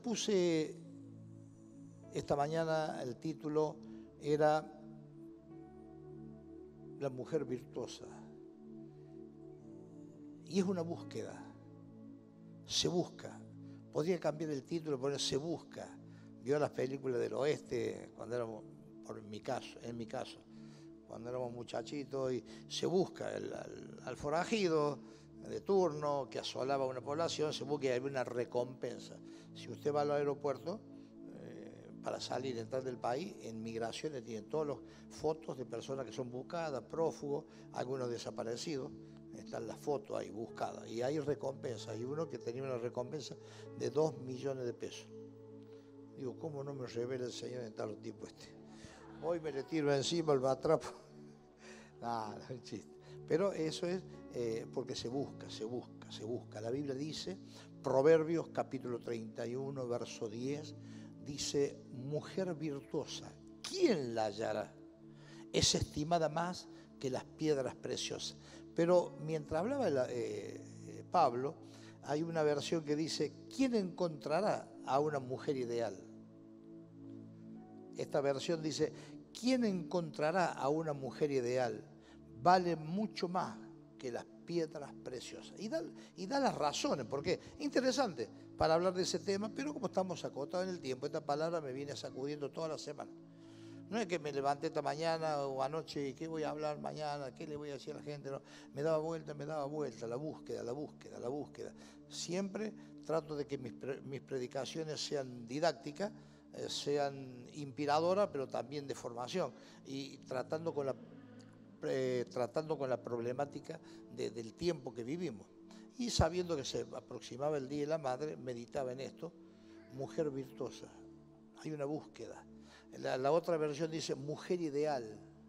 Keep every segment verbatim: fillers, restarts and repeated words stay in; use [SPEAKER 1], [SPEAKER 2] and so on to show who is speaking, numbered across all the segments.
[SPEAKER 1] puse esta mañana, el título era La mujer virtuosa. Y es una búsqueda. Se busca. Podría cambiar el título, poner Se busca. Vio las películas del oeste cuando éramos, por mi caso, en mi caso, cuando éramos muchachitos, y se busca el, al, al forajido de turno que asolaba una población, se busca y hay una recompensa. Si usted va al aeropuerto, eh, para salir y entrar del país, en migraciones tienen todas las fotos de personas que son buscadas, prófugos, algunos desaparecidos. Están las fotos ahí buscadas y hay recompensas. Hay uno que tenía una recompensa de dos millones de pesos. Digo, ¿cómo no me revela el Señor en tal tipo este? Hoy me le tiro encima, el atrapo. Nada, no, es chiste. Pero eso es eh, porque se busca, se busca, se busca. La Biblia dice, Proverbios capítulo treinta y uno, verso diez, dice, mujer virtuosa, ¿quién la hallará? Es estimada más que las piedras preciosas. Pero mientras hablaba la, eh, eh, Pablo, hay una versión que dice, ¿quién encontrará a una mujer ideal? Esta versión dice, ¿quién encontrará a una mujer ideal? Vale mucho más que las piedras preciosas. Y da, y da las razones, porque es interesante para hablar de ese tema, pero como estamos acotados en el tiempo, esta palabra me viene sacudiendo toda la semana. No es que me levanté esta mañana o anoche y qué voy a hablar mañana, qué le voy a decir a la gente. No, me daba vuelta, me daba vuelta, la búsqueda, la búsqueda, la búsqueda. Siempre trato de que mis, mis predicaciones sean didácticas, eh, sean inspiradoras, pero también de formación. Y tratando con la, eh, tratando con la problemática de, del tiempo que vivimos. Y sabiendo que se aproximaba el Día de la Madre, meditaba en esto, mujer virtuosa. Hay una búsqueda. La, la otra versión dice, mujer ideal,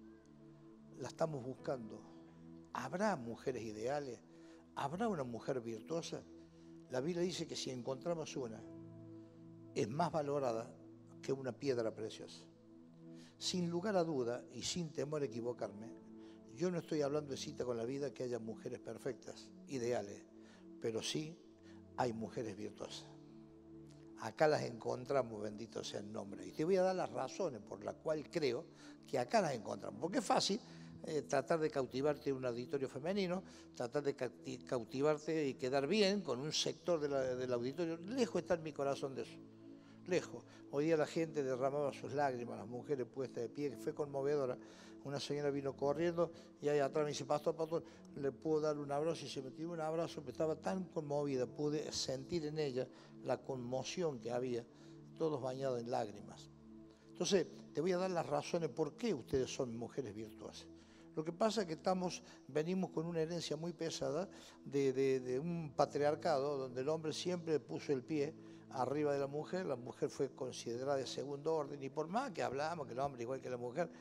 [SPEAKER 1] la estamos buscando. ¿Habrá mujeres ideales? ¿Habrá una mujer virtuosa? La Biblia dice que si encontramos una, es más valorada que una piedra preciosa. Sin lugar a duda y sin temor a equivocarme, yo no estoy hablando de cita con la vida que haya mujeres perfectas, ideales, pero sí hay mujeres virtuosas. Acá las encontramos, bendito sea el nombre. Y te voy a dar las razones por las cuales creo que acá las encontramos. Porque es fácil eh, tratar de cautivarte en un auditorio femenino, tratar de cautivarte y quedar bien con un sector de la, del auditorio. Lejos está en mi corazón de eso. Lejos. Hoy día la gente derramaba sus lágrimas, las mujeres puestas de pie, que fue conmovedora. Una señora vino corriendo y ahí atrás me dice, pastor, pastor, le puedo dar un abrazo, y se me dio un abrazo, me estaba tan conmovida, pude sentir en ella la conmoción que había, todos bañados en lágrimas. Entonces, te voy a dar las razones por qué ustedes son mujeres virtuosas. Lo que pasa es que estamos, venimos con una herencia muy pesada de, de, de un patriarcado donde el hombre siempre puso el pie arriba de la mujer, la mujer fue considerada de segundo orden, y por más que hablamos que el hombre igual que la mujer,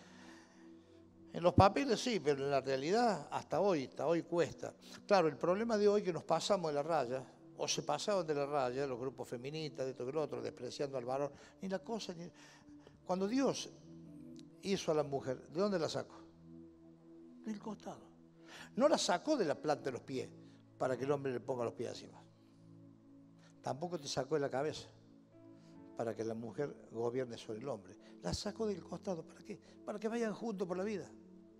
[SPEAKER 1] en los papeles sí, pero en la realidad hasta hoy, hasta hoy cuesta. Claro, el problema de hoy es que nos pasamos de la raya, o se pasaron de la raya, los grupos feministas, de esto que lo otro, despreciando al varón, ni la cosa, ni... Cuando Dios hizo a la mujer, ¿de dónde la sacó? Del costado. No la sacó de la planta de los pies para que el hombre le ponga los pies encima. Tampoco te sacó de la cabeza para que la mujer gobierne sobre el hombre. La sacó del costado. ¿Para qué? Para que vayan juntos por la vida.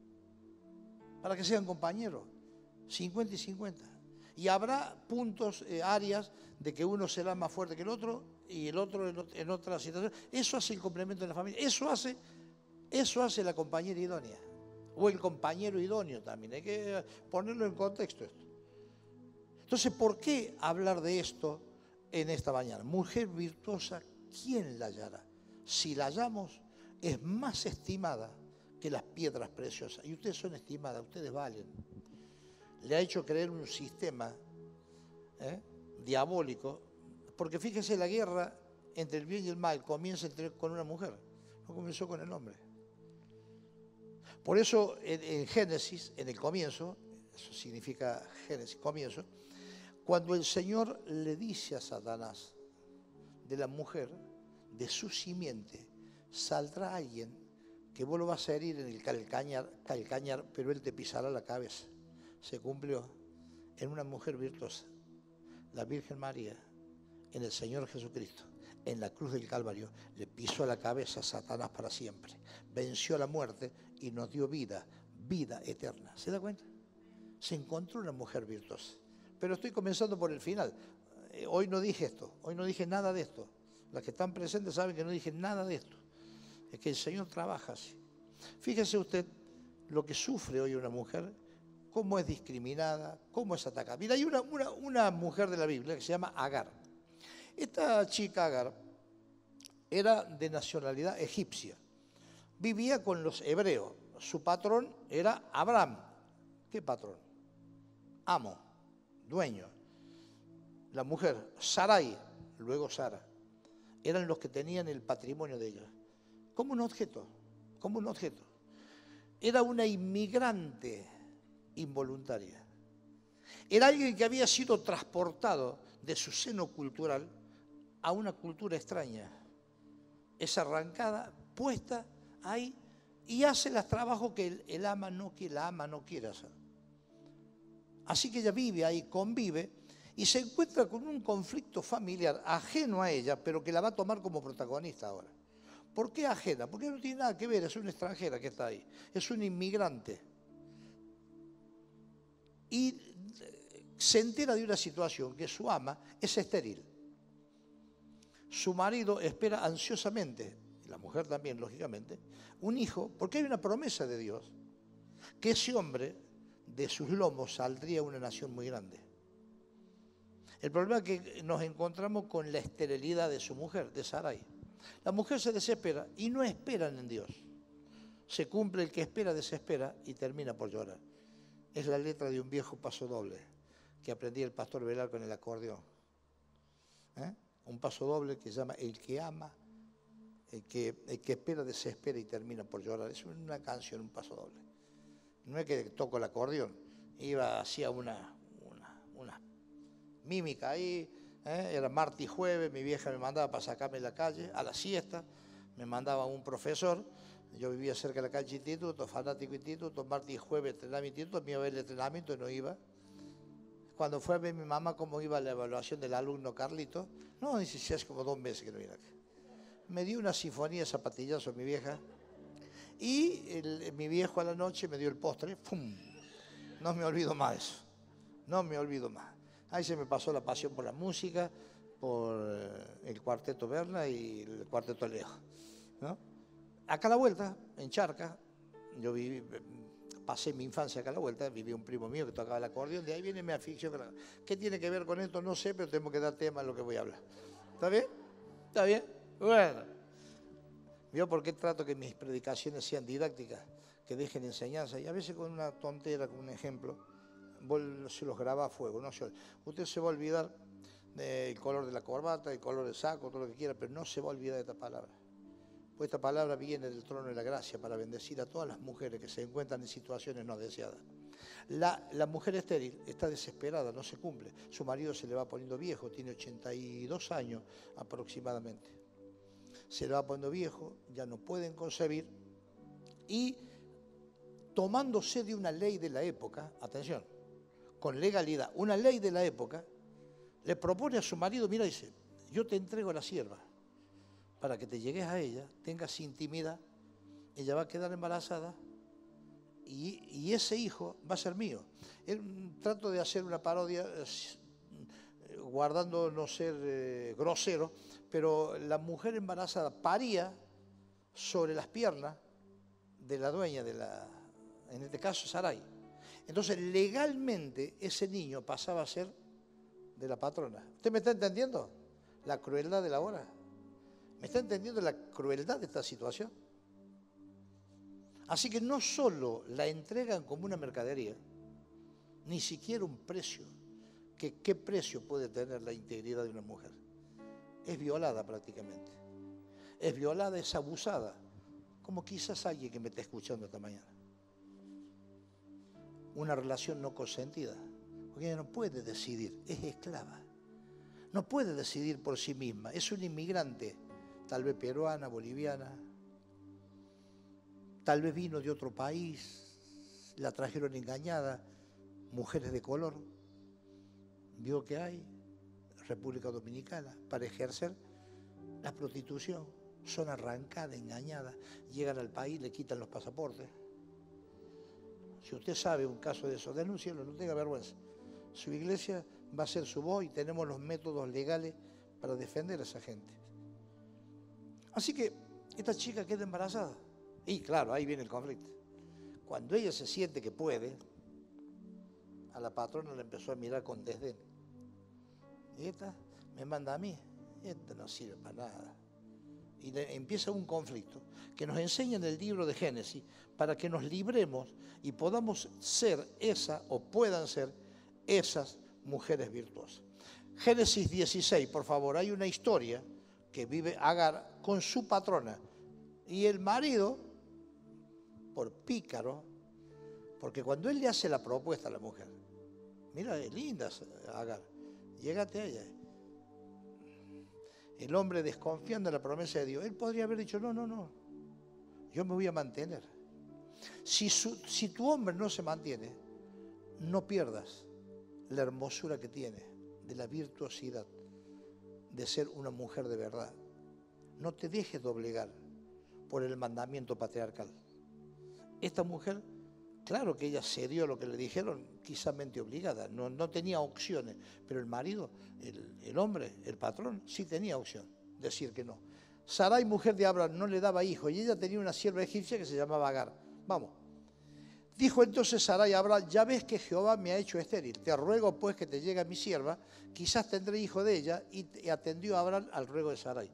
[SPEAKER 1] Para que sean compañeros. cincuenta y cincuenta. Y habrá puntos, eh, áreas de que uno será más fuerte que el otro y el otro en, en otra situación. Eso hace el complemento de la familia. Eso hace, eso hace la compañera idónea. O el compañero idóneo también. Hay que ponerlo en contexto esto. Entonces, ¿por qué hablar de esto en esta mañana? Mujer virtuosa, ¿quién la hallará? Si la hallamos, es más estimada que las piedras preciosas. Y ustedes son estimadas, ustedes valen. Le ha hecho creer un sistema ¿eh? diabólico, porque fíjese, la guerra entre el bien y el mal comienza entre, con una mujer, no comenzó con el hombre. Por eso en, en Génesis, en el comienzo, eso significa Génesis, comienzo, cuando el Señor le dice a Satanás, de la mujer, de su simiente, saldrá alguien que vos lo vas a herir en el calcañar, calcañar, pero él te pisará la cabeza. Se cumplió en una mujer virtuosa, la Virgen María, en el Señor Jesucristo. en la cruz del Calvario, le pisó la cabeza a Satanás para siempre, venció a la muerte y nos dio vida, vida eterna. ¿Se da cuenta? Se encontró una mujer virtuosa. Pero estoy comenzando por el final. Eh, hoy no dije esto, hoy no dije nada de esto. Las que están presentes saben que no dije nada de esto. Es que el Señor trabaja así. Fíjese usted lo que sufre hoy una mujer, cómo es discriminada, cómo es atacada. Mira, hay una, una, una mujer de la Biblia que se llama Agar. Esta chica Agar era de nacionalidad egipcia. Vivía con los hebreos. Su patrón era Abraham. ¿Qué patrón? Amo, dueño. La mujer, Sarai, luego Sara, eran los que tenían el patrimonio de ella. Como un objeto, como un objeto. Era una inmigrante involuntaria. Era alguien que había sido transportado de su seno cultural a una cultura extraña. Es arrancada, puesta ahí y hace los trabajos que el, el ama no, que la ama no quiere hacer. Así que ella vive ahí, convive y se encuentra con un conflicto familiar ajeno a ella, pero que la va a tomar como protagonista ahora. ¿Por qué ajena? Porque no tiene nada que ver, es una extranjera que está ahí, es un inmigrante. Y se entera de una situación que su ama es estéril. Su marido espera ansiosamente, y la mujer también, lógicamente, un hijo, porque hay una promesa de Dios, que ese hombre de sus lomos saldría una nación muy grande. El problema es que nos encontramos con la esterilidad de su mujer, de Sarai. La mujer se desespera y no esperan en Dios. Se cumple el que espera, desespera y termina por llorar. Es la letra de un viejo paso doble que aprendí el pastor Velar con el acordeón. ¿Eh? Un paso doble que se llama El que ama, el que, el que espera, desespera y termina por llorar. Es una canción, un paso doble. No es que toco el acordeón, iba, hacía una, una, una mímica ahí. ¿Eh? Era martes y jueves, mi vieja me mandaba para sacarme de la calle, a la siesta, me mandaba un profesor, yo vivía cerca de la calle Instituto, fanático Instituto, martes y jueves entrenamiento Instituto, me iba a ver el entrenamiento y no iba. Cuando fue a ver mi mamá cómo iba la evaluación del alumno Carlito, no, dice, si hace como dos meses que no viene acá. Me dio una sinfonía de zapatillazos mi vieja y el, mi viejo a la noche me dio el postre, ¡pum! No me olvido más de eso, no me olvido más. Ahí se me pasó la pasión por la música, por el cuarteto Berna y el cuarteto Alejo, ¿no? Acá a la vuelta, en Charca, yo viví, pasé mi infancia acá a la vuelta, vivía un primo mío que tocaba el acordeón, de ahí viene mi afición. ¿Qué tiene que ver con esto? No sé, pero tengo que dar tema a lo que voy a hablar. ¿Está bien? ¿Está bien? Bueno. ¿Vio por qué trato que mis predicaciones sean didácticas, que dejen enseñanza? Y a veces con una tontera, con un ejemplo, se los graba a fuego. No se, usted se va a olvidar del color de la corbata, el color del saco, todo lo que quiera, pero no se va a olvidar de esta palabra. Pues esta palabra viene del trono de la gracia para bendecir a todas las mujeres que se encuentran en situaciones no deseadas. La, la mujer estéril está desesperada, no se cumple. Su marido se le va poniendo viejo, tiene ochenta y dos años aproximadamente. Se le va poniendo viejo, ya no pueden concebir y tomándose de una ley de la época, atención, con legalidad, una ley de la época, le propone a su marido, mira, dice, yo te entrego a la sierva para que te llegues a ella, tengas intimidad, ella va a quedar embarazada y, y ese hijo va a ser mío. Él, trato de hacer una parodia eh, guardando no ser eh, grosero, pero la mujer embarazada paría sobre las piernas de la dueña, de la, en este caso Sarai. Entonces legalmente ese niño pasaba a ser de la patrona. ¿Usted me está entendiendo? La crueldad de la hora. ¿Me está entendiendo la crueldad de esta situación? Así que no solo la entregan como una mercadería, ni siquiera un precio. Que, ¿Qué precio puede tener la integridad de una mujer? Es violada prácticamente. Es violada, es abusada. Como quizás alguien que me está escuchando esta mañana. Una relación no consentida. Porque ella no puede decidir, es esclava. No puede decidir por sí misma, es un inmigrante. Tal vez peruana, boliviana, tal vez vino de otro país, la trajeron engañada, mujeres de color. Vio que hay República Dominicana para ejercer la prostitución, son arrancadas, engañadas, llegan al país, le quitan los pasaportes. Si usted sabe un caso de eso, denúncielo, no tenga vergüenza. Su iglesia va a ser su voz y tenemos los métodos legales para defender a esa gente. Así que esta chica queda embarazada. Y claro, ahí viene el conflicto. Cuando ella se siente que puede, a la patrona le empezó a mirar con desdén. Y esta me manda a mí, esta no sirve para nada. Y le empieza un conflicto que nos enseña en el libro de Génesis para que nos libremos y podamos ser esa o puedan ser esas mujeres virtuosas. Génesis dieciséis, por favor, hay una historia que vive Agar con su patrona y el marido, por pícaro, porque cuando él le hace la propuesta a la mujer, mira, es linda Agar, llégate a ella. El hombre desconfiando en la promesa de Dios, él podría haber dicho, no, no, no, yo me voy a mantener. Si, su, si tu hombre no se mantiene, no pierdas la hermosura que tiene, de la virtuosidad, de ser una mujer de verdad. No te dejes doblegar por el mandamiento patriarcal. Esta mujer, claro que ella cedió a lo que le dijeron, quizá mente obligada, no, no tenía opciones, pero el marido, el, el hombre, el patrón, sí tenía opción, decir que no. Sarai, mujer de Abraham, no le daba hijo y ella tenía una sierva egipcia que se llamaba Agar. Vamos. Dijo entonces Sarai a Abraham, ya ves que Jehová me ha hecho estéril, te ruego pues que te llegue a mi sierva, quizás tendré hijo de ella, y atendió a Abraham al ruego de Sarai.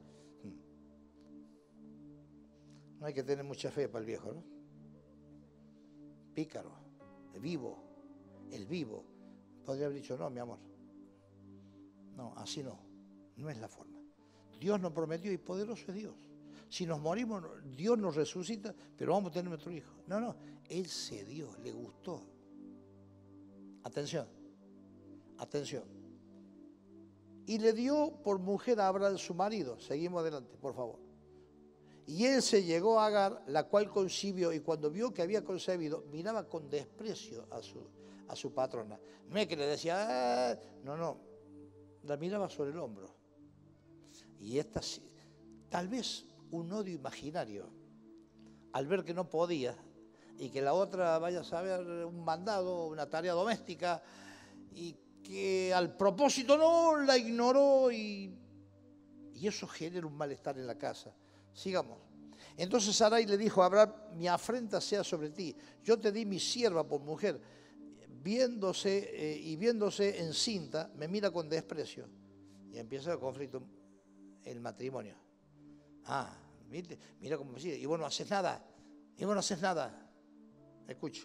[SPEAKER 1] No hay que tener mucha fe para el viejo, ¿no? Pícaro, el vivo, el vivo. Podría haber dicho, no, mi amor. No, así no, no es la forma. Dios nos prometió y poderoso es Dios. Si nos morimos, Dios nos resucita, pero vamos a tener nuestro hijo. No, no, Él cedió, le gustó. Atención, atención. Y le dio por mujer a Abraham su marido. Seguimos adelante, por favor. Y él se llegó a Agar, la cual concibió, y cuando vio que había concebido, miraba con desprecio a su, a su patrona. No es que le decía, ah, no, no, la miraba sobre el hombro. Y esta, tal vez un odio imaginario, al ver que no podía, y que la otra vaya a saber un mandado, una tarea doméstica, y que al propósito no, la ignoró, y, y eso genera un malestar en la casa. Sigamos. Entonces Sarai le dijo a Abraham, mi afrenta sea sobre ti. Yo te di mi sierva por mujer. Viéndose eh, y viéndose encinta, me mira con desprecio. Y empieza el conflicto, el matrimonio. Ah, ¿viste? Mira cómo me sigue. Y vos no haces nada. Y vos no haces nada. Escuche.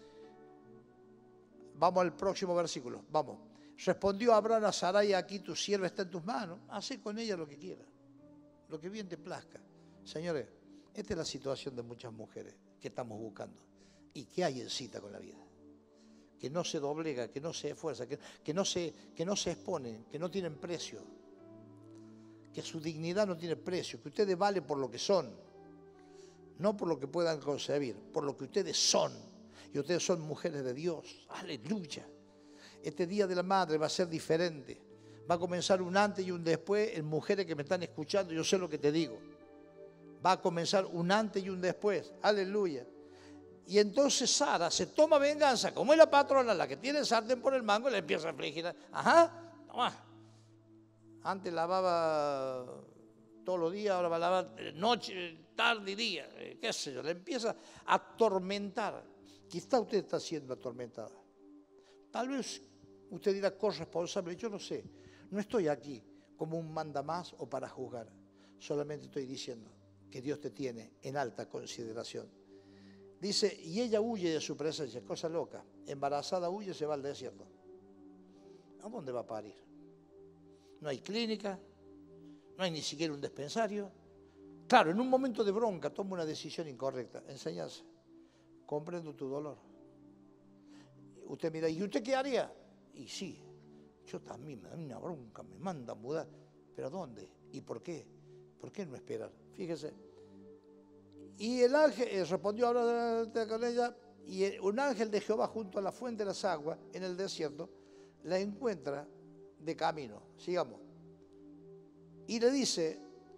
[SPEAKER 1] Vamos al próximo versículo. Vamos. Respondió Abraham a Sarai, aquí tu sierva está en tus manos. Haz con ella lo que quieras. Lo que bien te plazca. Señores, esta es la situación de muchas mujeres que estamos buscando y que hay en cita con la vida. Que no se doblega, que no se esfuerza, que, que, no se, que no se exponen, que no tienen precio. Que su dignidad no tiene precio, que ustedes valen por lo que son, no por lo que puedan concebir, por lo que ustedes son. Y ustedes son mujeres de Dios. Aleluya. Este Día de la Madre va a ser diferente. Va a comenzar un antes y un después en mujeres que me están escuchando, yo sé lo que te digo. Va a comenzar un antes y un después. Aleluya. Y entonces Sara se toma venganza, como es la patrona, la que tiene el sartén por el mango, y le empieza a afligir. Ajá, toma. Antes lavaba todos los días, ahora va a lavar noche, tarde y día, qué sé yo. Le empieza a atormentar. Quizá usted está siendo atormentada. Tal vez usted dirá corresponsable, yo no sé. No estoy aquí como un mandamás o para juzgar. Solamente estoy diciendo que Dios te tiene en alta consideración. Dice, y ella huye de su presencia, cosa loca. Embarazada huye, se va al desierto. ¿A dónde va a parir? No hay clínica, no hay ni siquiera un dispensario. Claro, en un momento de bronca toma una decisión incorrecta. Enseñanza. Comprendo tu dolor. Usted mira, ¿y usted qué haría? Y sí, yo también me da una bronca, me manda a mudar. ¿Pero a dónde? ¿Y por qué? ¿Por qué no esperar? Fíjese. Y el ángel eh, respondió ahora con ella, y el, un ángel de Jehová junto a la fuente de las aguas, en el desierto, la encuentra de camino. Sigamos. Y le dice,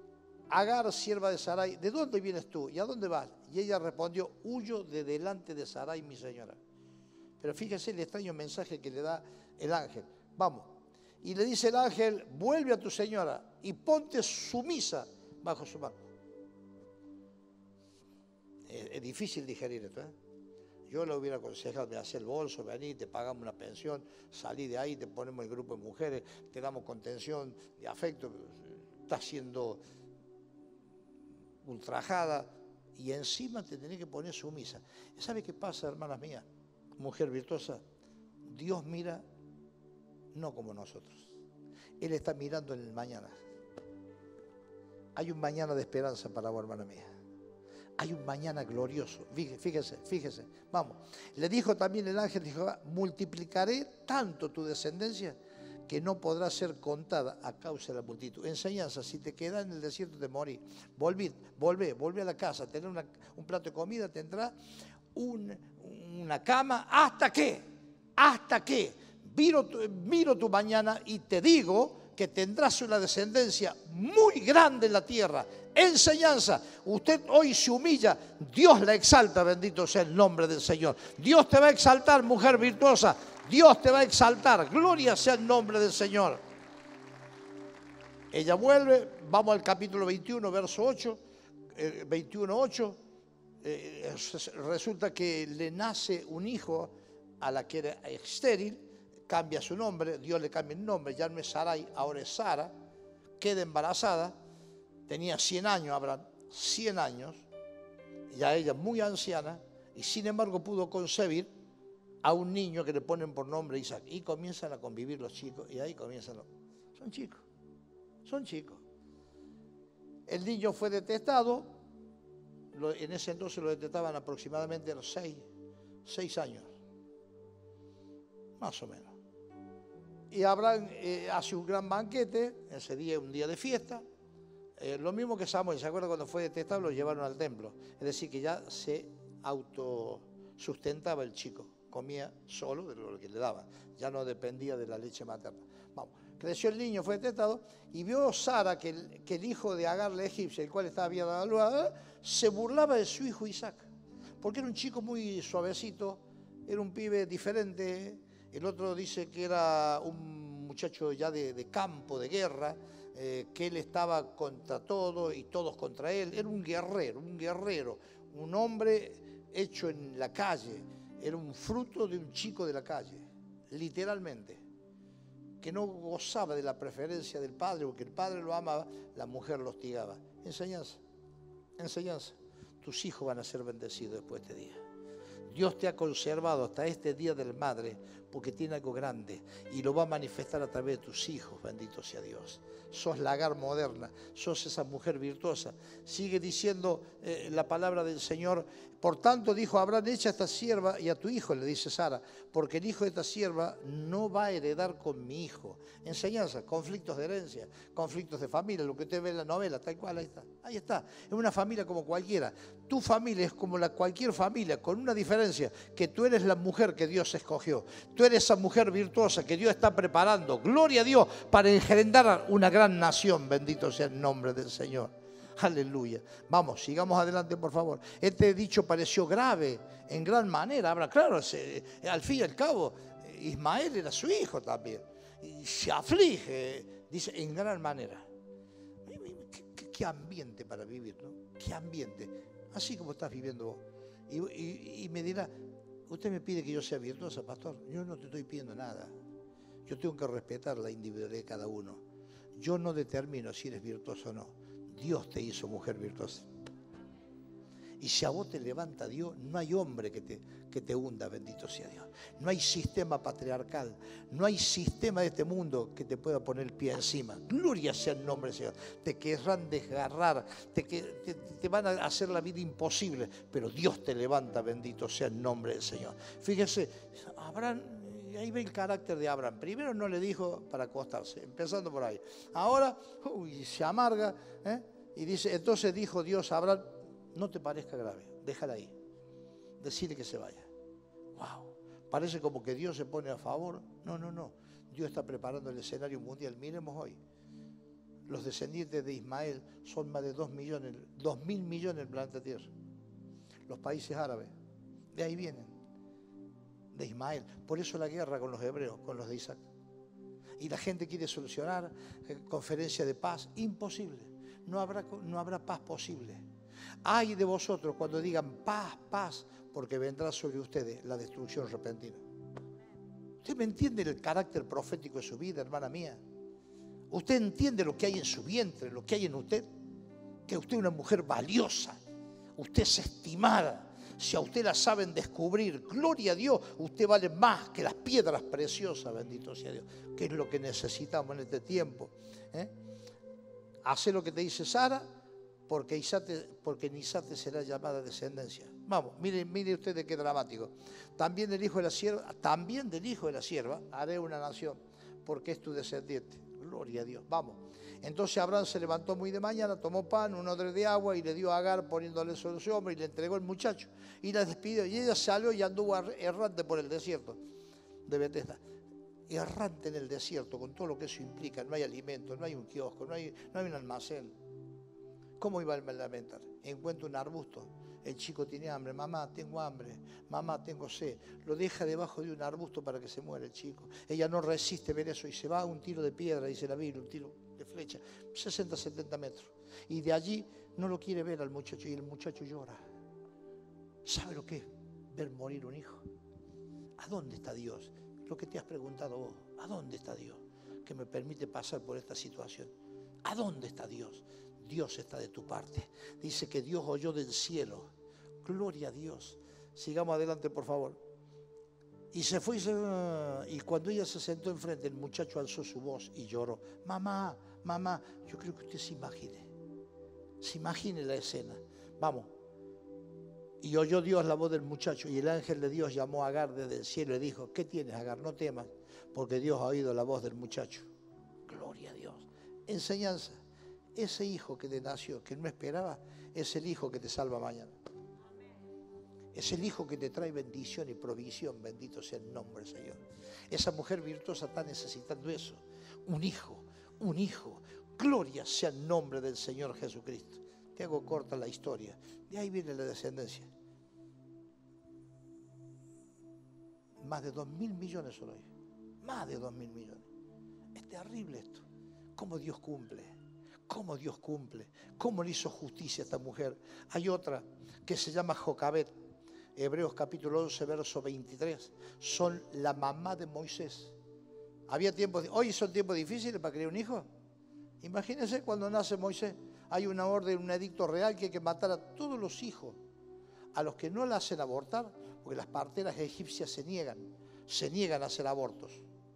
[SPEAKER 1] Agar, sierva de Sarai, ¿de dónde vienes tú? ¿Y a dónde vas? Y ella respondió, huyo de delante de Sarai, mi señora. Pero fíjese el extraño mensaje que le da el ángel. Vamos. Y le dice el ángel, vuelve a tu señora y ponte sumisa bajo su mano. Es, es difícil digerir esto, ¿eh? Yo le hubiera aconsejado, me hacía el bolso, vení, te pagamos una pensión, salí de ahí, te ponemos el grupo de mujeres, te damos contención de afecto, estás siendo ultrajada y encima te tenés que poner sumisa. ¿Sabe qué pasa, hermanas mías? Mujer virtuosa, Dios mira no como nosotros. Él está mirando en el mañana. Hay un mañana de esperanza para vos, hermana mía. Hay un mañana glorioso. Fíjese, fíjese. Vamos. Le dijo también el ángel, dijo, multiplicaré tanto tu descendencia que no podrá ser contada a causa de la multitud. Enseñanza, si te quedas en el desierto te morís. Volví, volvé, volvé a la casa, tener una, un plato de comida, tendrá un, una cama, ¿hasta qué? ¿Hasta qué? Miro tu, miro tu mañana y te digo que tendrás una descendencia muy grande en la tierra. Enseñanza, usted hoy se humilla, Dios la exalta, bendito sea el nombre del Señor. Dios te va a exaltar, mujer virtuosa, Dios te va a exaltar, gloria sea el nombre del Señor. Ella vuelve, vamos al capítulo veintiuno, verso ocho, eh, veintiuno, ocho, eh, resulta que le nace un hijo a la que era estéril, cambia su nombre, Dios le cambia el nombre, ya no es Sarai, ahora es Sara, queda embarazada, tenía cien años, Abraham, cien años, ya ella muy anciana, y sin embargo pudo concebir a un niño que le ponen por nombre Isaac, y comienzan a convivir los chicos, y ahí comienzan los... Son chicos, son chicos. El niño fue detestado, en ese entonces lo detestaban aproximadamente a los seis, seis años, más o menos. Y Abraham eh, hace un gran banquete, ese día es un día de fiesta, eh, lo mismo que Samuel, ¿se acuerda cuando fue detestado? Lo llevaron al templo, es decir, que ya se autosustentaba el chico, comía solo de lo que le daban, ya no dependía de la leche materna. Vamos, creció el niño, fue detestado, y vio Sara que el, que el hijo de Agar la egipcia, el cual estaba bien a la luz, se burlaba de su hijo Isaac, porque era un chico muy suavecito, era un pibe diferente. El otro dice que era un muchacho ya de, de campo, de guerra, eh, que él estaba contra todo y todos contra él. Era un guerrero, un guerrero, un hombre hecho en la calle. Era un fruto de un chico de la calle, literalmente, que no gozaba de la preferencia del padre, porque el padre lo amaba, la mujer lo hostigaba. Enseñanza, enseñanza. Tus hijos van a ser bendecidos después de este día. Dios te ha conservado hasta este día del madre porque tiene algo grande y lo va a manifestar a través de tus hijos, bendito sea Dios. Sos la Agar moderna, sos esa mujer virtuosa. Sigue diciendo eh, la palabra del Señor. Por tanto, dijo Abraham, echa a esta sierva y a tu hijo, le dice Sara, porque el hijo de esta sierva no va a heredar con mi hijo. Enseñanza, conflictos de herencia, conflictos de familia, lo que usted ve en la novela, tal cual, ahí está. Ahí está, es una familia como cualquiera. Tu familia es como la cualquier familia, con una diferencia, que tú eres la mujer que Dios escogió. Tú eres esa mujer virtuosa que Dios está preparando, gloria a Dios, para engendrar una gran nación, bendito sea el nombre del Señor. Aleluya. Vamos, sigamos adelante, por favor. Este dicho pareció grave en gran manera. Ahora, claro, se, al fin y al cabo, Ismael era su hijo también. Y se aflige, dice, en gran manera. ¿Qué, qué, qué ambiente para vivir, ¿no? Qué ambiente. Así como estás viviendo vos. Y, y, y me dirá, usted me pide que yo sea virtuosa, pastor. Yo no te estoy pidiendo nada. Yo tengo que respetar la individualidad de cada uno. Yo no determino si eres virtuoso o no. Dios te hizo mujer virtuosa. Y si a vos te levanta Dios, no hay hombre que te, que te hunda, bendito sea Dios. No hay sistema patriarcal, no hay sistema de este mundo que te pueda poner el pie encima. Gloria sea el nombre del Señor. Te querrán desgarrar, te, te, te van a hacer la vida imposible, pero Dios te levanta, bendito sea el nombre del Señor. Fíjese, Abraham, ahí ve el carácter de Abraham. Primero no le dijo para acostarse, empezando por ahí. Ahora, uy, se amarga, ¿eh? Y dice, entonces dijo Dios a Abraham, no te parezca grave, déjala ahí, decirle que se vaya. Wow, parece como que Dios se pone a favor. No, no, no, Dios está preparando el escenario mundial. Miremos hoy los descendientes de Ismael son más de dos millones, dos mil millones en el planeta Tierra. Los países árabes, de ahí vienen, de Ismael. Por eso la guerra con los hebreos, con los de Isaac. Y la gente quiere solucionar eh, conferencia de paz, imposible. No habrá, no habrá paz posible. Ay de vosotros cuando digan paz, paz, porque vendrá sobre ustedes la destrucción repentina. ¿Usted me entiende el carácter profético de su vida, hermana mía? ¿Usted entiende lo que hay en su vientre, lo que hay en usted? Que usted es una mujer valiosa, usted es estimada. Si a usted la saben descubrir, gloria a Dios, usted vale más que las piedras preciosas, bendito sea Dios, que es lo que necesitamos en este tiempo. ¿eh? Hace lo que te dice Sara, porque, Isaac te, porque en Isaac te será llamada descendencia. Vamos, mire, mire usted de qué dramático. También del hijo de la sierva, también del hijo de la sierva haré una nación, porque es tu descendiente. Gloria a Dios. Vamos. Entonces Abraham se levantó muy de mañana, tomó pan, un odre de agua y le dio a Agar poniéndole sobre su hombro y le entregó el muchacho y la despidió. Y ella salió y anduvo errante por el desierto de Betesda. Errante en el desierto, con todo lo que eso implica. No hay alimento, no hay un kiosco, no hay, no hay un almacén. ¿Cómo iba a lamentar? Encuentra un arbusto. El chico tiene hambre. Mamá, tengo hambre. Mamá, tengo sed. Lo deja debajo de un arbusto para que se muera el chico. Ella no resiste ver eso y se va a un tiro de piedra, dice la Biblia, un tiro de flecha, sesenta, setenta metros. Y de allí no lo quiere ver al muchacho y el muchacho llora. ¿Sabe lo que es ver morir un hijo? ¿A dónde está Dios? Lo que te has preguntado vos. ¿A dónde está Dios que me permite pasar por esta situación? ¿A dónde está Dios? Dios está de tu parte. Dice que Dios oyó del cielo. Gloria a Dios. Sigamos adelante, por favor. Y se fue y, se, y cuando ella se sentó enfrente, el muchacho alzó su voz y lloró. Mamá, mamá, yo creo que usted se imagine. Se imagine la escena. Vamos. Y oyó Dios la voz del muchacho y el ángel de Dios llamó a Agar desde el cielo y dijo, ¿qué tienes, Agar? No temas, porque Dios ha oído la voz del muchacho. Gloria a Dios. Enseñanza. Ese hijo que te nació, que no esperaba, es el hijo que te salva mañana. Es el hijo que te trae bendición y provisión, bendito sea el nombre del Señor. Esa mujer virtuosa está necesitando eso. Un hijo, un hijo. Gloria sea el nombre del Señor Jesucristo. Te hago corta la historia. De ahí viene la descendencia. Más de dos mil millones son hoy. Más de dos mil millones. Es terrible esto. Cómo Dios cumple. Cómo Dios cumple. Cómo le hizo justicia a esta mujer. Hay otra que se llama Jocabet. Hebreos capítulo once, verso veintitrés. Son la mamá de Moisés. Había tiempos, hoy son tiempos difíciles para criar un hijo. Imagínense cuando nace Moisés. Hay una orden, un edicto real que hay que matar a todos los hijos. A los que no la hacen abortar, porque las parteras egipcias se niegan. Se niegan a hacer abortos.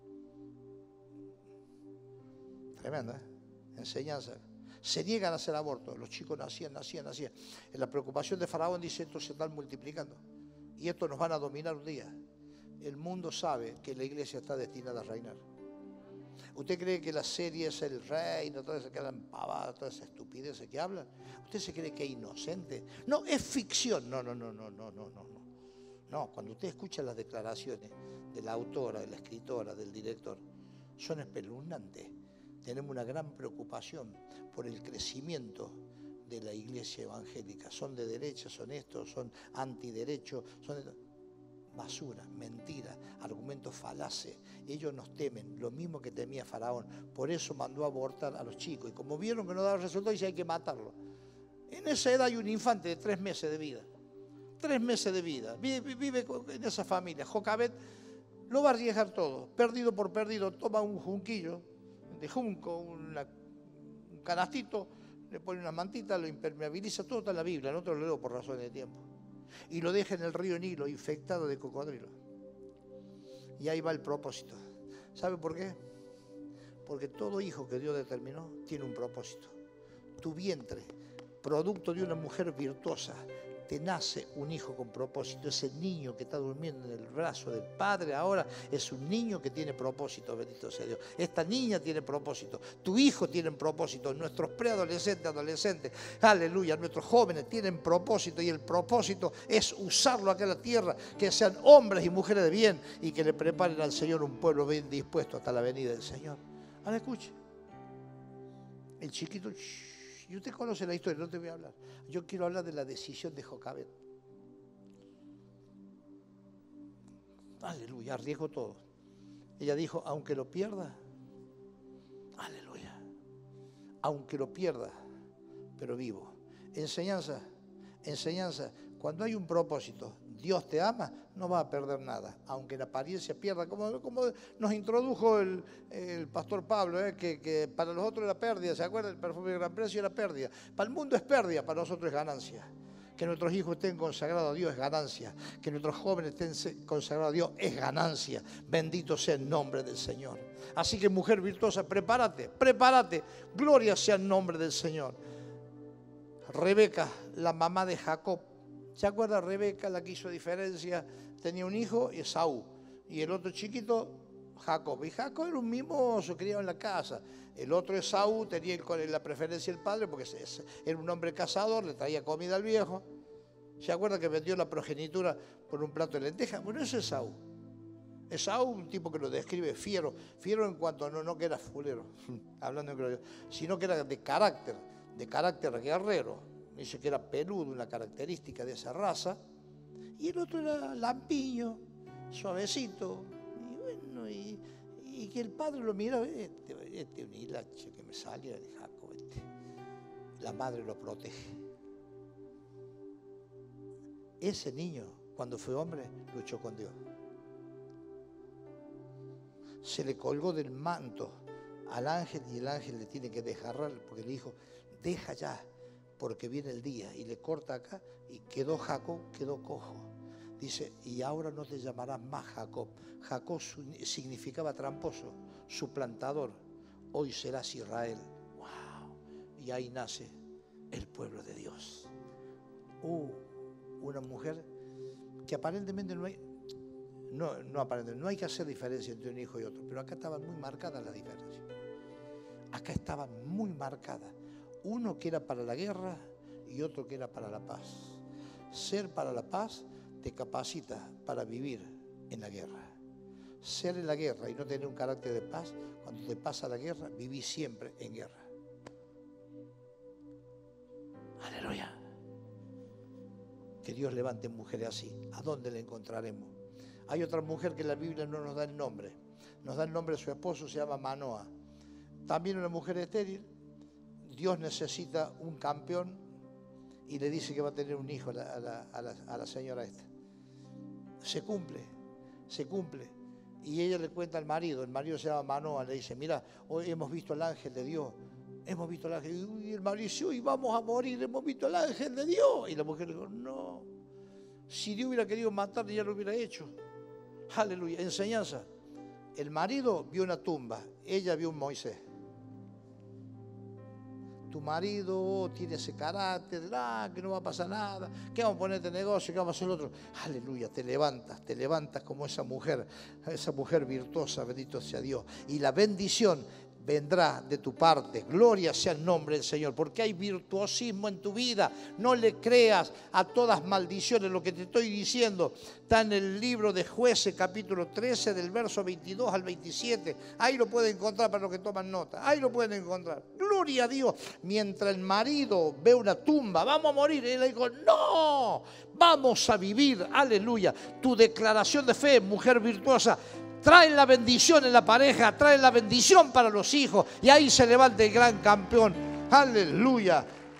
[SPEAKER 1] Tremendo, ¿eh? Enseñanza. Se niegan a hacer abortos. Los chicos nacían, nacían, nacían. En la preocupación de Faraón dice, estos se están multiplicando. Y estos nos van a dominar un día. El mundo sabe que la iglesia está destinada a reinar. ¿Usted cree que la serie es el reino, todas esas que hablan pavadas, todas esas estupideces que hablan? ¿Usted se cree que es inocente? No, es ficción. No, no, no, no, no, no, no. No, cuando usted escucha las declaraciones de la autora, de la escritora, del director, son espeluznantes. Tenemos una gran preocupación por el crecimiento de la iglesia evangélica. Son de derecha, son estos, son antiderechos, son basura, mentira, argumentos falaces. Ellos nos temen, lo mismo que temía Faraón. Por eso mandó a abortar a los chicos. Y como vieron que no daba resultado, dice hay que matarlo. En esa edad hay un infante de tres meses de vida. Tres meses de vida. Vive, vive en esa familia. Jocabet lo va a arriesgar todo. Perdido por perdido, toma un junquillo de junco, una, un canastito, le pone una mantita, lo impermeabiliza, todo está en la Biblia, no te lo leo por razones de tiempo. Y lo deja en el río Nilo, infectado de cocodrilo. Y ahí va el propósito. ¿Sabe por qué? Porque todo hijo que Dios determinó tiene un propósito. Tu vientre, producto de una mujer virtuosa, te nace un hijo con propósito. Ese niño que está durmiendo en el brazo del padre ahora es un niño que tiene propósito, bendito sea Dios. Esta niña tiene propósito, tu hijo tiene propósito, nuestros preadolescentes, adolescentes, aleluya, nuestros jóvenes tienen propósito y el propósito es usarlo acá en la tierra, que sean hombres y mujeres de bien y que le preparen al Señor un pueblo bien dispuesto hasta la venida del Señor. Ahora escuche, El chiquito, shh, y usted conoce la historia, no te voy a hablar. Yo quiero hablar de la decisión de Jocabed. Aleluya, arriesgo todo. Ella dijo, aunque lo pierda, aleluya, aunque lo pierda, pero vivo. Enseñanza, enseñanza, cuando hay un propósito, Dios te ama, no vas a perder nada, aunque la apariencia pierda, como, como nos introdujo el, el pastor Pablo, ¿eh? que, que para los otros era pérdida, ¿se acuerdan? El perfume de gran precio era pérdida. Para el mundo es pérdida, para nosotros es ganancia. Que nuestros hijos estén consagrados a Dios es ganancia. Que nuestros jóvenes estén consagrados a Dios es ganancia. Bendito sea el nombre del Señor. Así que mujer virtuosa, prepárate, prepárate. Gloria sea el nombre del Señor. Rebeca, la mamá de Jacob. ¿Se acuerda? Rebeca, la que hizo diferencia, tenía un hijo, Esaú. Y el otro chiquito, Jacob. Y Jacob era un mimoso, criado en la casa. El otro Esaú tenía la preferencia del padre porque era un hombre cazador, le traía comida al viejo. ¿Se acuerda que vendió la progenitura por un plato de lentejas? Bueno, eso es Esaú. Esaú, un tipo que lo describe fiero. Fiero en cuanto no, no que era fulero, hablando en criollo, sino que era de carácter, de carácter guerrero. Dice que era peludo, una característica de esa raza. Y el otro era lampiño, suavecito. Y bueno, y... Y que el padre lo miraba, este, este un hilache que me salió de Jacob, este. La madre lo protege. Ese niño, cuando fue hombre, luchó con Dios. Se le colgó del manto al ángel y el ángel le tiene que desgarrar porque le dijo, deja ya, porque viene el día. Y le corta acá y quedó Jacob, quedó cojo. Dice, y ahora no te llamarás más Jacob. Jacob significaba tramposo, suplantador. Hoy serás Israel. ¡Wow! Y ahí nace el pueblo de Dios. Uh, una mujer que aparentemente no hay, no, no aparentemente, no hay que hacer diferencia entre un hijo y otro, pero acá estaban muy marcadas las diferencias. Acá estaban muy marcadas. Uno que era para la guerra y otro que era para la paz. Ser para la paz te capacita para vivir en la guerra. Ser en la guerra y no tener un carácter de paz, cuando te pasa la guerra, vivís siempre en guerra. Aleluya. Que Dios levante mujeres así. ¿A dónde la encontraremos? Hay otra mujer que la Biblia no nos da el nombre. Nos da el nombre de su esposo, se llama Manoa. También una mujer estéril. Dios necesita un campeón y le dice que va a tener un hijo a la, a la, a la, a la señora esta. Se cumple, se cumple. Y ella le cuenta al marido, el marido se llama Manoa, le dice, mira, hoy hemos visto al ángel de Dios, hemos visto al ángel. Y el marido dice, uy, vamos a morir, hemos visto al ángel de Dios. Y la mujer le dijo, no, si Dios hubiera querido matarle ya lo hubiera hecho. Aleluya, enseñanza. El marido vio una tumba, ella vio un Moisés. Tu marido tiene ese carácter, ah, que no va a pasar nada, que vamos a ponerte negocio, que vamos a hacer otro. Aleluya, te levantas, te levantas como esa mujer, esa mujer virtuosa, bendito sea Dios. Y la bendición vendrá de tu parte. Gloria sea el nombre del Señor, porque hay virtuosismo en tu vida. No le creas a todas maldiciones. Lo que te estoy diciendo está en el libro de Jueces, capítulo trece, del verso veintidós al veintisiete. Ahí lo pueden encontrar para los que toman nota. Ahí lo pueden encontrar. Gloria a Dios. Mientras el marido ve una tumba, vamos a morir. Y él le dijo, no, vamos a vivir. Aleluya. Tu declaración de fe, mujer virtuosa, trae la bendición en la pareja, trae la bendición para los hijos. Y ahí se levanta el gran campeón. Aleluya.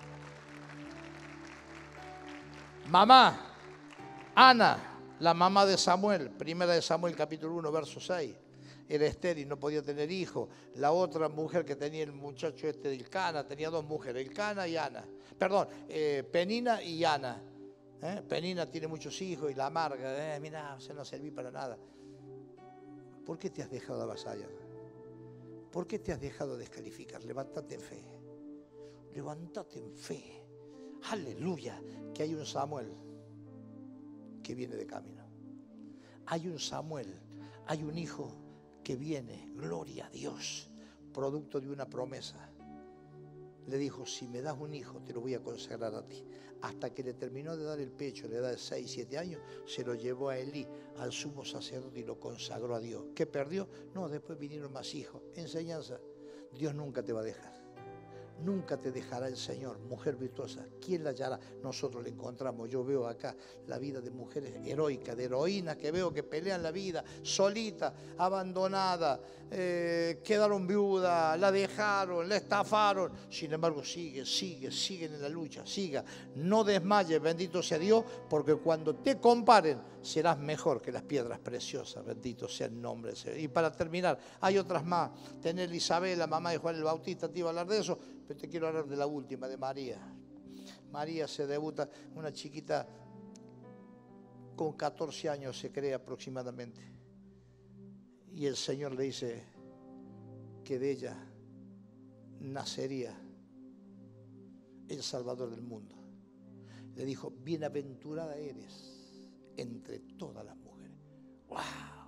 [SPEAKER 1] Mamá, Ana, la mamá de Samuel, primera de Samuel capítulo uno, verso seis. Era estéril, no podía tener hijos. La otra mujer que tenía el muchacho este de Elcana, tenía dos mujeres, Elcana y Ana. Perdón, eh, Penina y Ana. ¿Eh? Penina tiene muchos hijos y la amarga. Eh, mira, se no serví para nada. ¿Por qué te has dejado avasallar? ¿Por qué te has dejado descalificar? Levántate en fe. Levántate en fe. Aleluya. Que hay un Samuel que viene de camino. Hay un Samuel, hay un hijo que viene. Gloria a Dios. Producto de una promesa. Le dijo, si me das un hijo, te lo voy a consagrar a ti. Hasta que le terminó de dar el pecho, le da de seis, siete años, se lo llevó a Elí, al sumo sacerdote, y lo consagró a Dios. ¿Qué perdió? No, después vinieron más hijos. Enseñanza, Dios nunca te va a dejar. Nunca te dejará el Señor, mujer virtuosa. ¿Quién la hallará? Nosotros la encontramos. Yo veo acá la vida de mujeres heroicas, de heroínas que veo que pelean la vida, solita, abandonada, eh, quedaron viudas, la dejaron, la estafaron. Sin embargo, sigue, sigue, siguen en la lucha, siga. No desmayes, bendito sea Dios, porque cuando te comparen serás mejor que las piedras preciosas. Bendito sea el nombre del Señor. Y para terminar, hay otras más. Tener Isabel, la mamá de Juan el Bautista, te iba a hablar de eso. Pero te quiero hablar de la última, de María. María se debuta, una chiquita con catorce años se cree aproximadamente. Y el Señor le dice que de ella nacería el Salvador del mundo. Le dijo, bienaventurada eres entre todas las mujeres. ¡Wow!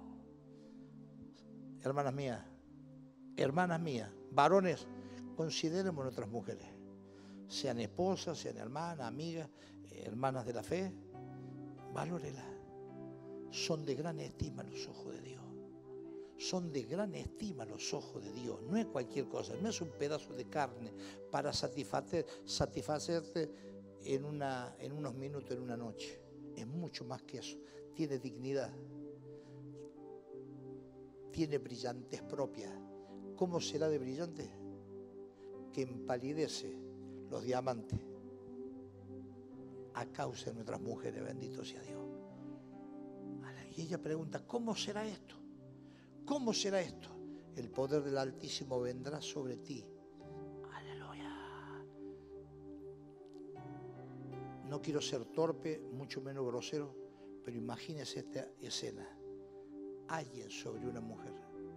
[SPEAKER 1] Hermanas mías, hermanas mías, varones, consideremos nuestras mujeres, sean esposas, sean hermanas, amigas, hermanas de la fe, valórelas. Son de gran estima a los ojos de Dios. Son de gran estima a los ojos de Dios. No es cualquier cosa, no es un pedazo de carne para satisfacer, satisfacerte en, una, en unos minutos, en una noche. Es mucho más que eso. Tiene dignidad. Tiene brillantez propia. ¿Cómo será de brillante? Que empalidece los diamantes a causa de nuestras mujeres, bendito sea Dios. Y ella pregunta, ¿cómo será esto? ¿Cómo será esto? El poder del Altísimo vendrá sobre ti. Aleluya. No quiero ser torpe, mucho menos grosero, pero imagínese esta escena. Alguien sobre una mujer.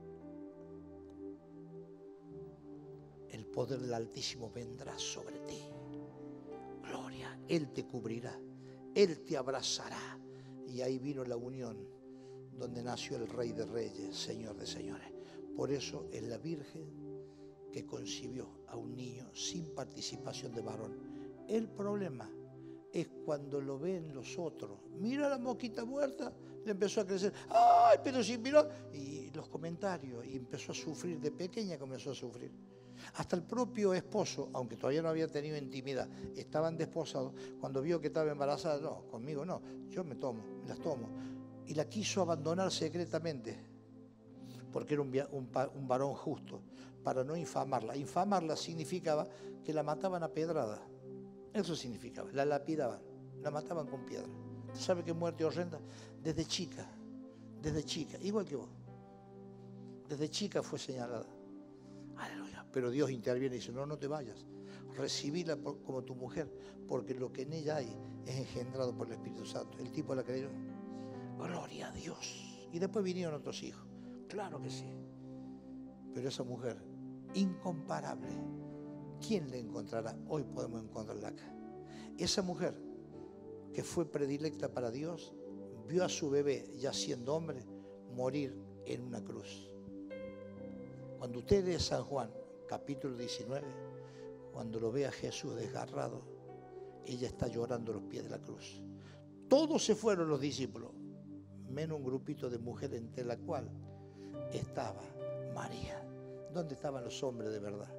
[SPEAKER 1] El poder del Altísimo vendrá sobre ti. Gloria, Él te cubrirá, Él te abrazará. Y ahí vino la unión donde nació el Rey de Reyes, Señor de Señores. Por eso es la Virgen que concibió a un niño sin participación de varón. El problema es cuando lo ven los otros. Mira la mosquita muerta, le empezó a crecer. ¡Ay, pero si miró! Y los comentarios, y empezó a sufrir, de pequeña comenzó a sufrir. Hasta el propio esposo, aunque todavía no había tenido intimidad, estaban desposados, cuando vio que estaba embarazada, no, conmigo no, yo me tomo, me las tomo. Y la quiso abandonar secretamente, porque era un, un, un varón justo, para no infamarla. Infamarla significaba que la mataban a pedrada. Eso significaba, la lapidaban, la mataban con piedra. ¿Usted sabe qué muerte horrenda? Desde chica, desde chica, igual que vos. Desde chica fue señalada. Aleluya. Pero Dios interviene y dice, no, no te vayas. Recibíla por, como tu mujer, porque lo que en ella hay es engendrado por el Espíritu Santo. El tipo la creyó. Gloria a Dios. Y después vinieron otros hijos. Claro que sí. Pero esa mujer, incomparable, ¿quién la encontrará? Hoy podemos encontrarla acá. Esa mujer que fue predilecta para Dios, vio a su bebé, ya siendo hombre, morir en una cruz. Cuando usted lee San Juan, capítulo diecinueve, cuando lo ve a Jesús desgarrado, ella está llorando a los pies de la cruz. Todos se fueron los discípulos, menos un grupito de mujeres entre la cual estaba María. ¿Dónde estaban los hombres de verdad?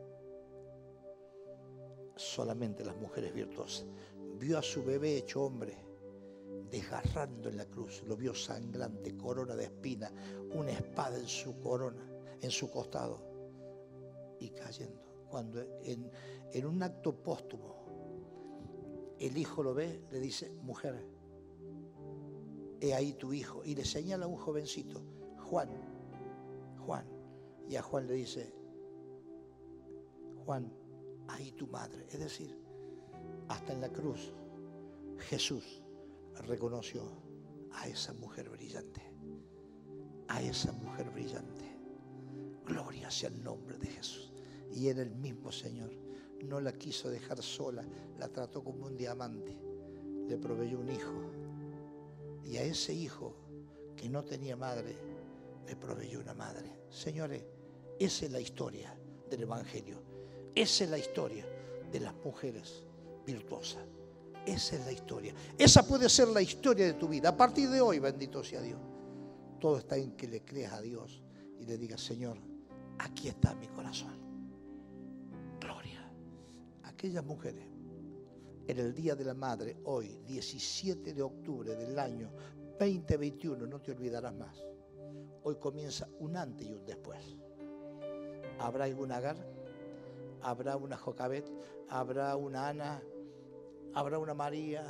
[SPEAKER 1] Solamente las mujeres virtuosas. Vio a su bebé hecho hombre, desgarrando en la cruz. Lo vio sangrante, corona de espina, una espada en su corona, en su costado, y cayendo. Cuando en, en un acto póstumo el hijo lo ve, le dice, mujer, he ahí tu hijo, y le señala a un jovencito, Juan, Juan, y a Juan le dice, Juan, ahí tu madre. Es decir, hasta en la cruz Jesús reconoció a esa mujer brillante, a esa mujer brillante. Gloria sea el nombre de Jesús. Y era el mismo Señor. No la quiso dejar sola, la trató como un diamante. Le proveyó un hijo. Y a ese hijo que no tenía madre, le proveyó una madre. Señores, esa es la historia del Evangelio. Esa es la historia de las mujeres virtuosas. Esa es la historia. Esa puede ser la historia de tu vida. A partir de hoy, bendito sea Dios. Todo está en que le creas a Dios y le digas, Señor, aquí está mi corazón. Gloria. aquellas mujeres, en el Día de la Madre, hoy, diecisiete de octubre del año veinte veintiuno, no te olvidarás más. Hoy comienza un antes y un después. ¿Habrá algún Agar? ¿Habrá una Jocabet? ¿Habrá una Ana? ¿Habrá una María?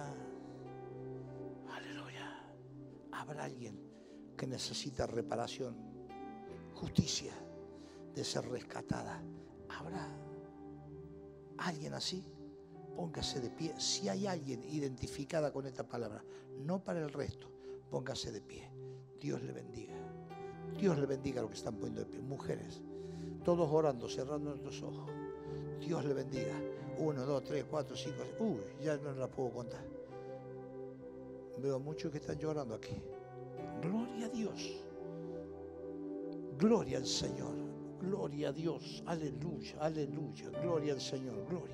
[SPEAKER 1] Aleluya. ¿Habrá alguien que necesita reparación, justicia, de ser rescatada? ¿Habrá alguien así? Póngase de pie. Si hay alguien identificada con esta palabra, no para el resto, póngase de pie. Dios le bendiga. Dios le bendiga a los que están poniendo de pie. Mujeres, todos orando, cerrando nuestros ojos. Dios le bendiga. Uno, dos, tres, cuatro, cinco. Uy, ya no la puedo contar. Veo muchos que están llorando aquí. Gloria a Dios. Gloria al Señor. Gloria a Dios. Aleluya, aleluya. Gloria al Señor. Gloria.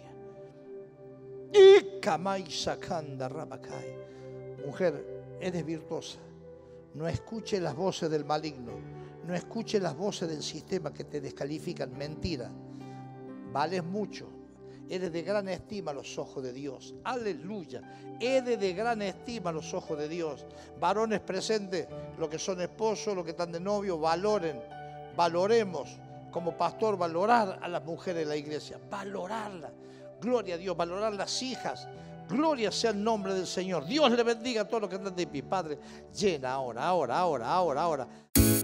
[SPEAKER 1] Y Kamai Sakanda Rabakai. Mujer, eres virtuosa. No escuche las voces del maligno. No escuche las voces del sistema que te descalifican. Mentira. Vales mucho. Eres de gran estima a los ojos de Dios. Aleluya. Eres de gran estima a los ojos de Dios. Varones presentes, los que son esposos, los que están de novio, valoren. Valoremos. Como pastor, valorar a las mujeres de la iglesia. Valorarlas. Gloria a Dios. Valorar las hijas. Gloria sea el nombre del Señor. Dios le bendiga a todos los que están de pie. Padre, llena ahora, ahora, ahora, ahora, ahora.